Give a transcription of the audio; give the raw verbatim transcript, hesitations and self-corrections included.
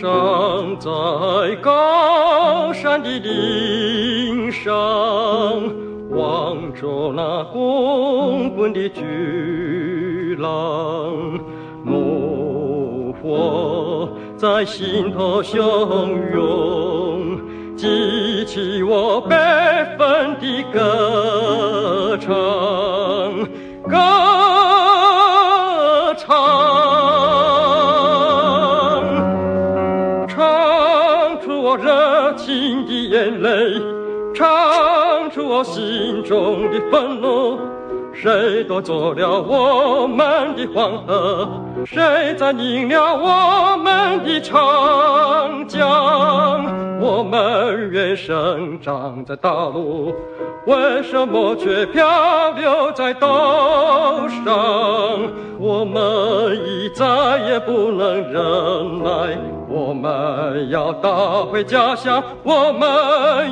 站在高山的岭上，望着那滚滚的巨浪，怒火在心头汹涌，激起我悲愤的歌唱，歌唱，唱出我热情的眼泪，唱出我心中的愤怒。谁夺走了我们的黄河？谁在拧了我们的长江？我们原生长在大陆，为什么却漂流在岛上？我们已再也不能忍耐，我们要打回家乡，我们